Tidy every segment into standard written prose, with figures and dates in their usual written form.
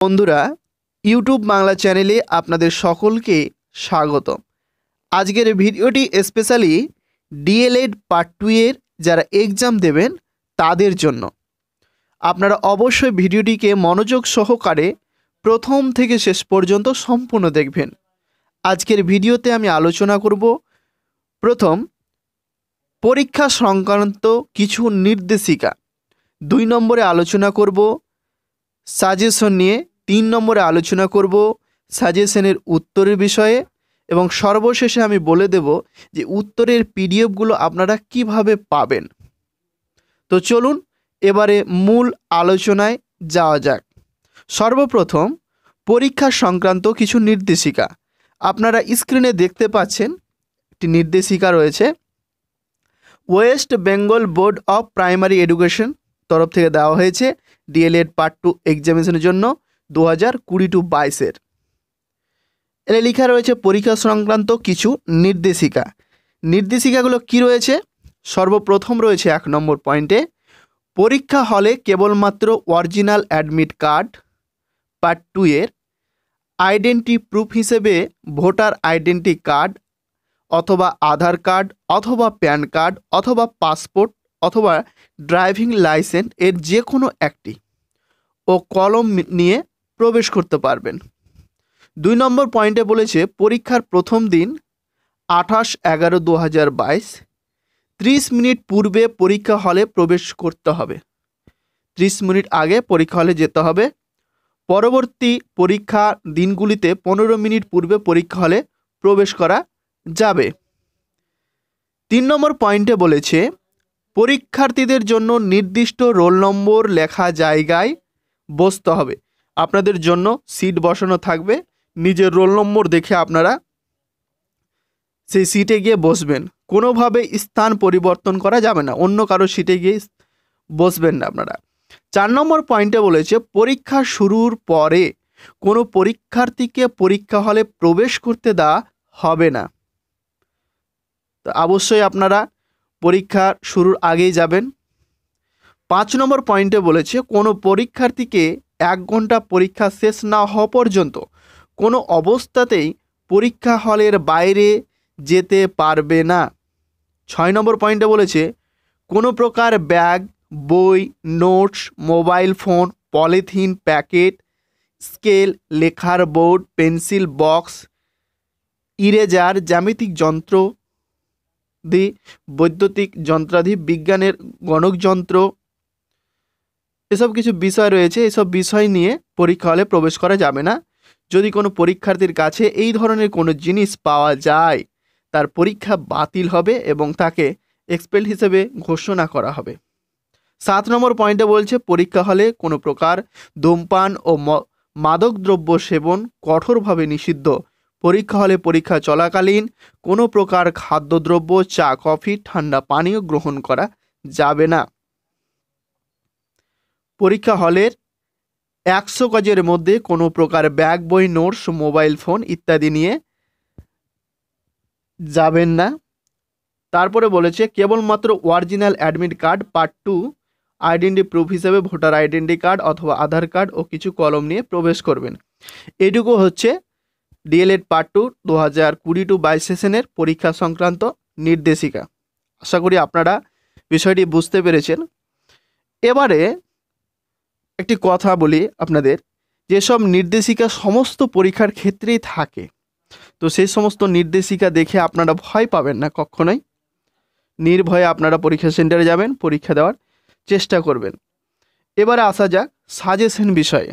বন্ধুরা, ইউটিউব বাংলা চ্যানেলে আপনাদের সকলকে স্বাগত। আজকের ভিডিওটি স্পেশালি ডিএলএড পার্ট 2 এর যারা এক্সাম দেবেন তাদের জন্য। আপনারা অবশ্যই ভিডিওটিকে মনোযোগ সহকারে প্রথম থেকে শেষ পর্যন্ত সম্পূর্ণ দেখবেন। আজকের ভিডিওতে আমি আলোচনা করব প্রথম পরীক্ষা সংক্রান্ত কিছু নির্দেশিকা, 2 নম্বরে আলোচনা করব সাজেশন নিয়ে, 3 নম্বরে আলোচনা করব সাজেশনের উত্তরের বিষয়ে এবং সর্বশেষে আমি বলে দেব যে উত্তরের পিডিএফগুলো আপনারা কিভাবে পাবেন। তো চলুন এবারে মূল আলোচনায় যাওয়া যাক। সর্বপ্রথম পরীক্ষা সংক্রান্ত কিছু নির্দেশিকা। আপনারা স্ক্রিনে দেখতে পাচ্ছেন একটি নির্দেশিকা রয়েছে, West Bengal board of primary education তরফ থেকে দেওয়া হয়েছে ডিএলএড পার্ট 2 এক্সামিনেশনের জন্য 2020-22-এর। এর লেখা রয়েছে পরীক্ষা সংক্রান্ত কিছু নির্দেশিকা। নির্দেশিকাগুলো কি রয়েছে? সর্বপ্রথম রয়েছে 1 নম্বর পয়েন্টে, পরীক্ষা হলে কেবলমাত্র অরিজিনাল অ্যাডমিট কার্ড পার্ট 2 এর আইডেন্টি প্রুফ হিসেবে ভোটার আইডেন্টি কার্ড অথবা আধার কার্ড অথবা প্যান কার্ড অথবা পাসপোর্ট অথবা ড্রাইভিং লাইসেন্স এর যে কোনো একটি ও কলম নিয়ে প্রবেশ করতে পারবেন। 2 নম্বর পয়েন্টে বলেছে পরীক্ষার প্রথম দিন 28/11/2022 30 মিনিট পূর্বে পরীক্ষা হলে প্রবেশ করতে হবে। 30 মিনিট আগে পরীক্ষা হলে যেতে হবে। পরবর্তী পরীক্ষা দিনগুলিতে 15 মিনিট পূর্বে পরীক্ষা হলে প্রবেশ করা যাবে। 3 নম্বর পয়েন্টে বলেছে পরীক্ষার্থীদের জন্য নির্দিষ্ট রোল নম্বর লেখা জায়গায় বসতে হবে। আপনাদের জন্য সিট বসানো থাকবে, নিজের রোল নম্বর দেখে আপনারা সেই সিটে গিয়ে বসবেন। কোনোভাবে স্থান পরিবর্তন করা যাবে না, অন্য কারো সিটে গিয়ে বসবেন না আপনারা। 4 নম্বর পয়েন্টে বলেছে পরীক্ষা শুরুর পরে কোনো পরীক্ষার্থীকে পরীক্ষা হলে প্রবেশ করতে দেওয়া হবে না। তো অবশ্যই আপনারা পরীক্ষা শুরুর আগেই যাবেন। 5 নম্বর পয়েন্টে বলেছে কোনো পরীক্ষার্থীকে 1 ঘন্টা পরীক্ষা শেষ না হওয়া পর্যন্ত কোনো অবস্থাতেই পরীক্ষা হলের বাইরে যেতে পারবে না। 6 নম্বর পয়েন্টে বলেছে কোনো প্রকার ব্যাগ, বই, notes, mobile phone, polythene packet, scale, লেখার বোর্ড, পেন্সিল বক্স, ইরেজার, জ্যামিতিক যন্ত্র, বৈদ্যুতিক যন্ত্রাদি, বিজ্ঞানের গণকযন্ত্র, এসব কিছু বিষয় রয়েছে, এসব বিষয় নিয়ে পরীক্ষা হলে প্রবেশ করা যাবে না। যদি কোনো পরীক্ষার্থীর কাছে এই ধরনের কোনো জিনিস পাওয়া যায় তার পরীক্ষা বাতিল হবে এবং তাকে এক্সপেল হিসেবে ঘোষণা করা হবে। 7 নম্বর পয়েন্টে বলছে পরীক্ষা হলে কোনো প্রকার ধূমপান ও মাদকদ্রব্য সেবন কঠোরভাবে নিষিদ্ধ। পরীক্ষা হলে পরীক্ষা চলাকালীন কোনো প্রকার খাদ্যদ্রব্য, চা, কফি, ঠান্ডা পানীয় গ্রহণ করা যাবে না। পরীক্ষা হলের 100 গজের মধ্যে কোনো প্রকার ব্যাগ, বই, নোটস, মোবাইল ফোন ইত্যাদি নিয়ে যাবেন না। তারপরে বলেছে কেবলমাত্র original admit card part 2 identity proof হিসেবে ভোটার আইডেন্টি কার্ড অথবা আধার কার্ড ও কিছু কলম নিয়ে প্রবেশ করবেন। এটুকু হচ্ছে ডিএলএড পার্ট 2 2020-22 সেশনের পরীক্ষা সংক্রান্ত নির্দেশিকা। আশা করি আপনারা বিষয়টি বুঝতে পেরেছেন। এবারে একটি কথা বলি আপনাদের, যেসব নির্দেশিকা সমস্ত পরীক্ষার ক্ষেত্রেই থাকে, তো সেই সমস্ত নির্দেশিকা দেখে আপনারা ভয় পাবেন না কখনোই। নির্ভয়ে আপনারা পরীক্ষা সেন্টারে যাবেন, পরীক্ষা দেওয়ার চেষ্টা করবেন। এবারে আসা যাক সাজেশন বিষয়ে।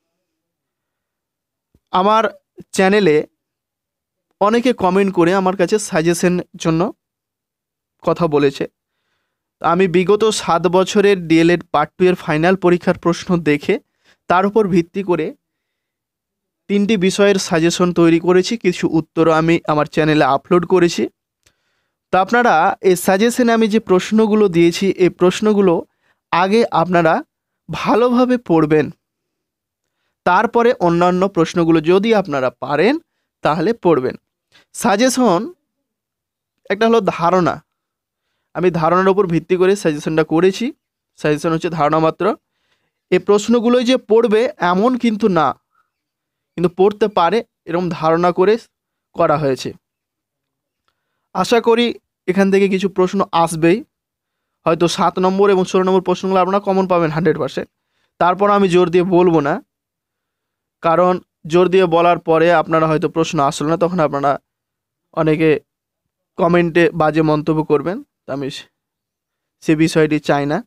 আমার চ্যানেলে অনেকে কমেন্ট করে আমার কাছে সাজেশন জন্য কথা বলেছে। আমি বিগত 7 বছরের ডিএলএড পার্ট 2 এর ফাইনাল পরীক্ষার প্রশ্ন দেখে তার উপর ভিত্তি করে 3টি বিষয়ের সাজেশন তৈরি করেছি, কিছু উত্তরও আমি আমার চ্যানেলে আপলোড করেছি। তো আপনারা এই সাজেশনে আমি যে প্রশ্নগুলো দিয়েছি এই প্রশ্নগুলো আগে আপনারা ভালোভাবে পড়বেন, তারপরে অন্যান্য প্রশ্নগুলো যদি আপনারা পারেন তাহলে পড়বেন। সাজেশন একটা হলো ধারণা, আমি ধারণার উপর ভিত্তি করে সাজেশনটা করেছি। সাজেশন হচ্ছে ধারণা মাত্র। এই প্রশ্নগুলোই যে পড়বে এমন কিন্তু না, কিন্তু পড়তে পারে এরকম ধারণা করে করা হয়েছে। আশা করি এখান থেকে কিছু প্রশ্ন আসবেই, হয়তো 7 নম্বর এবং 16 নম্বর প্রশ্নগুলো আপনারা কমন পাবেন 100%। তারপর আমি জোর দিয়ে বলবো না, কারণ জোর দিয়ে বলার পরে আপনারা হয়তো প্রশ্ন আসলো না, তখন আপনারা অনেকে কমেন্টে বাজে মন্তব্য করবেন, তা আমি সে বিষয়টি চাই না।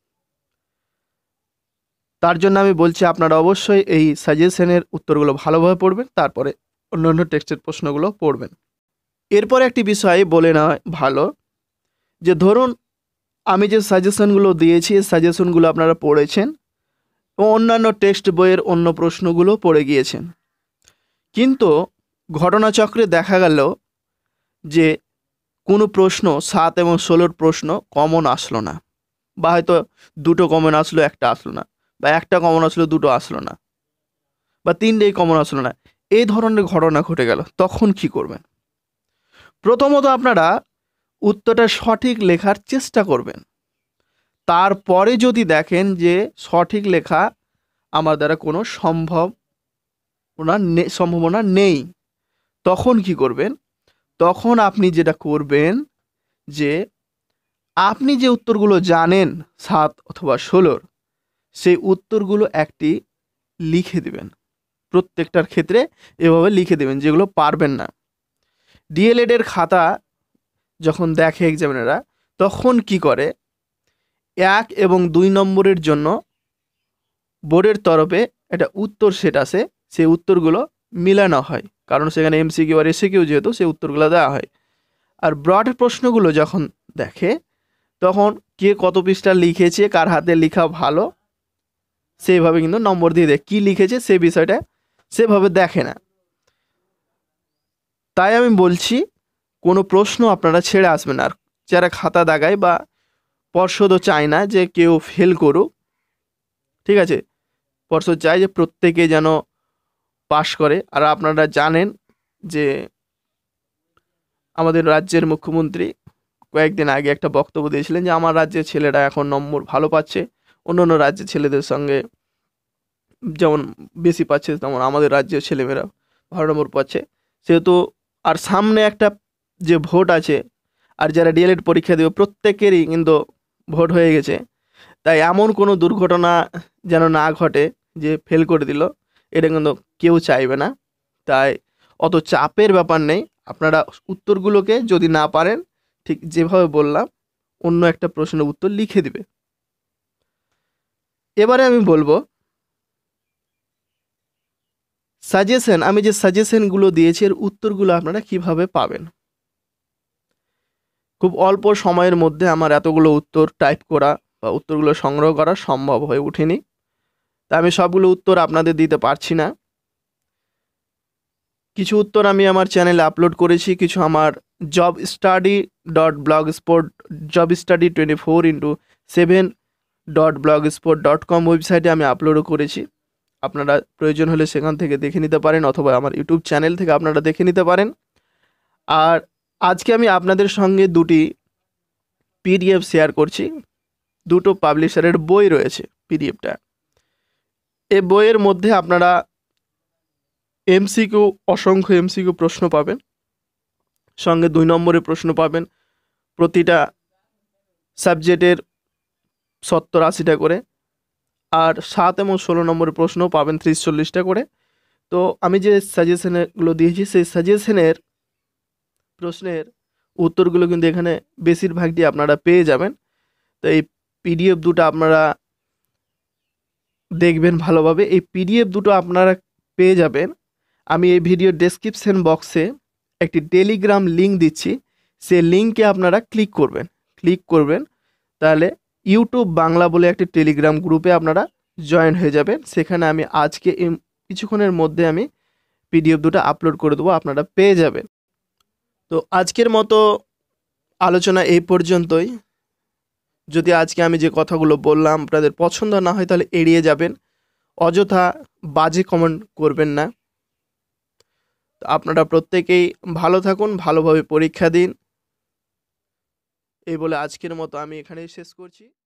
তার জন্য আমি বলছি আপনারা অবশ্যই এই সাজেশনের উত্তরগুলো ভালোভাবে পড়বেন, তারপরে অন্যান্য টেক্সটের প্রশ্নগুলো পড়বেন। এরপরে একটি বিষয় বলে নেওয়া ভালো, যে ধরুন আমি যে সাজেশনগুলো দিয়েছি এই সাজেশনগুলো আপনারা পড়েছেন ও অন্যান্য টেক্সট বইয়ের অন্য প্রশ্নগুলো পড়ে গিয়েছেন, কিন্তু ঘটনাচক্রে দেখা গেল যে কোনো প্রশ্ন 7 এবং 16 প্রশ্ন কমন আসলো না, বা হয়তো দুটো কমন আসলো একটা আসলো না, বা একটা কমন আসলো দুটো আসলো না, বা তিনটেই কমন আসলো না, এই ধরনের ঘটনা ঘটে গেল, তখন কি করবেন? প্রথমত আপনারা উত্তরটা সঠিক লেখার চেষ্টা করবেন। তারপরে যদি দেখেন যে সঠিক লেখা আমার দ্বারা কোনো সম্ভাবনা নেই, তখন কি করবেন? তখন আপনি যেটা করবেন যে আপনি যে উত্তরগুলো জানেন 7 অথবা 16, সেই উত্তরগুলো একটি লিখে দিবেন। প্রত্যেকটার ক্ষেত্রে এভাবে লিখে দেবেন যেগুলো পারবেন না। ডিএলএড এর খাতা যখন দেখে এক্সামিনাররা, তখন কি করে, 1 এবং 2 নম্বরের জন্য বোর্ডের তরফে একটা উত্তর সেট আছে, সেই উত্তরগুলো মিলানো হয়, কারণ সেখানে এমসিকিউ আর এসিকিউ যেহেতু সেই উত্তরগুলো দেওয়া হয়। আর ব্রড প্রশ্নগুলো যখন দেখে, তখন কে কত পৃষ্ঠা লিখেছে, কার হাতে লেখা ভালো, সেইভাবে কিন্তু নম্বর দিয়ে দেয়। কী লিখেছে সে বিষয়টা সেভাবে দেখে না। তাই আমি বলছি কোনো প্রশ্ন আপনারা ছেড়ে আসবেন। আর যারা খাতা দাগায় বা পর্ষদও চায় না যে কেউ ফেল করুক, ঠিক আছে, পর্ষদ চায় যে প্রত্যেকে যেন পাশ করে। আর আপনারা জানেন যে আমাদের রাজ্যের মুখ্যমন্ত্রী কয়েকদিন আগে একটা বক্তব্য দিয়েছিলেন যে আমার রাজ্যের ছেলেরা এখন নম্বর ভালো পাচ্ছে, অন্যান্য রাজ্যের ছেলেদের সঙ্গে যেমন বেশি পাচ্ছে, তেমন আমাদের রাজ্যের ছেলেমেয়েরা ভালো নম্বর পাচ্ছে। সেহেতু আর সামনে একটা যে ভোট আছে, আর যারা ডিএলএড পরীক্ষা দেবে প্রত্যেকেরই কিন্তু ভোট হয়ে গেছে, তাই এমন কোনো দুর্ঘটনা যেন না ঘটে যে ফেল করে দিল, এটা কিন্তু কেউ চাইবে না। তাই অত চাপের ব্যাপার নেই, আপনারা উত্তরগুলোকে যদি না পারেন, ঠিক যেভাবে বললাম অন্য একটা প্রশ্নের উত্তর লিখে দিবে। এবারে আমি বলবো সাজেশন, আমি যে সাজেশনগুলো দিয়েছি এর উত্তরগুলো আপনারা কিভাবে পাবেন। খুব অল্প সময়ের মধ্যে আমার এতগুলো উত্তর টাইপ করা বা উত্তরগুলো সংগ্রহ করা সম্ভব হয়ে ওঠেনি, তা আমি সবগুলো উত্তর আপনাদের দিতে পারছি না। কিছু উত্তর আমি আমার চ্যানেলে আপলোড করেছি, কিছু আমার jobstudy.blogspot.7.blogspot.com ওয়েবসাইটে আমি আপলোডও করেছি। আপনারা প্রয়োজন হলে সেখান থেকে দেখে নিতে পারেন, অথবা আমার ইউটিউব চ্যানেল থেকে আপনারা দেখে নিতে পারেন। আর আজকে আমি আপনাদের সঙ্গে দুটি পিডিএফ শেয়ার করছি। দুটো পাবলিশারের বই রয়েছে পিডিএফটা। এই বইয়ের মধ্যে আপনারা এমসিকিউ, অসংখ্য এমসিকিউ প্রশ্ন পাবেন, সঙ্গে 2 নম্বরের প্রশ্ন পাবেন। প্রতিটা সাবজেক্টের 70-80টা করে, আর 7 এবং 16 নম্বরের প্রশ্ন পাবেন 30-40টা করে। তো আমি যে সাজেশনগুলো দিয়েছি সেই সাজেশনের প্রশ্নের উত্তরগুলো কিন্তু এখানে বেশিরভাগটি আপনারা পেয়ে যাবেন। তো এই পিডিএফ দুটো আপনারা দেখবেন ভালোভাবে। এই পিডিএফ দুটো আপনারা পেয়ে যাবেন, আমি এই ভিডিও ডেসক্রিপশন বক্সে একটি টেলিগ্রাম লিঙ্ক দিচ্ছি, সেই লিঙ্কে আপনারা ক্লিক করবেন, তাহলে ইউটিউব বাংলা বলে একটি টেলিগ্রাম গ্রুপে আপনারা জয়েন হয়ে যাবেন। সেখানে আমি আজকে কিছুক্ষণের মধ্যে আমি পিডিএফ দুটো আপলোড করে দেবো, আপনারা পেয়ে যাবেন। তো আজকের মতো আলোচনা এই পর্যন্তই। যদি আজকে আমি যে কথাগুলো বললাম আপনাদের পছন্দ না হয়, তাহলে এড়িয়ে যাবেন, অযথা বাজে কমেন্ট করবেন না। আপনারা প্রত্যেকেই ভালো থাকুন, ভালোভাবে পরীক্ষা দিন, এই বলে আজকের মতো আমি এখানেই শেষ করছি।